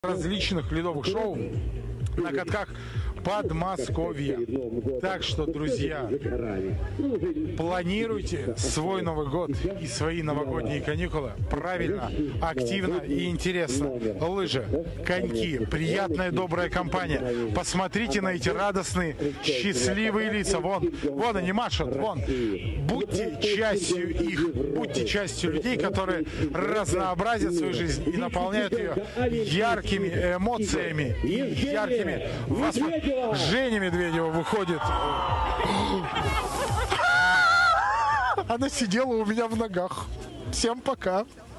различных ледовых шоу на катках Подмосковья. Так что, друзья, планируйте свой Новый год и свои новогодние каникулы правильно, активно и интересно. Лыжи, коньки, приятная добрая компания. Посмотрите на эти радостные, счастливые лица. Вон они машут, вон. Будьте частью их, будьте частью людей, которые разнообразят свою жизнь и наполняют ее яркими эмоциями и яркими воспоминаниями. Женя Медведева выходит. Она сидела у меня в ногах. Всем пока.